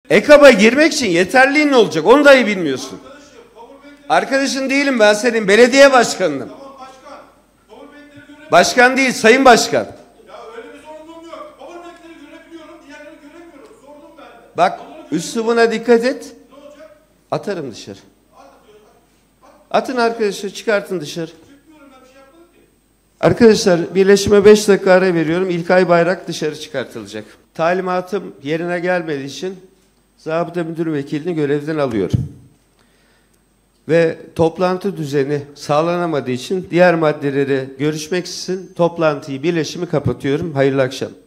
EKAB'a girmek için yeterliğin ne olacak? Onu dahi bilmiyorsun. Arkadaşın değilim ben senin. Belediye başkanınım. Tamam başkan. Powerbank'leri görebiliyorum. Başkan değil, sayın başkan. Ya öyle bir sorunum yok. Powerbank'leri görebiliyorum. Diğerleri göremiyorum. Sordum ben de. Bak üslubuna dikkat et. Ne olacak? Atarım dışarı. Atın arkadaşlar, çıkartın dışarı. Çıkmıyorum ben bir şey yapmadım ki. Arkadaşlar birleşime 5 dakika ara veriyorum. İlkay Bayrak dışarı çıkartılacak. Talimatım yerine gelmediği için zabıta müdür vekilini görevden alıyorum. Ve toplantı düzeni sağlanamadığı için diğer maddeleri görüşmek için toplantıyı, birleşimi kapatıyorum. Hayırlı akşam.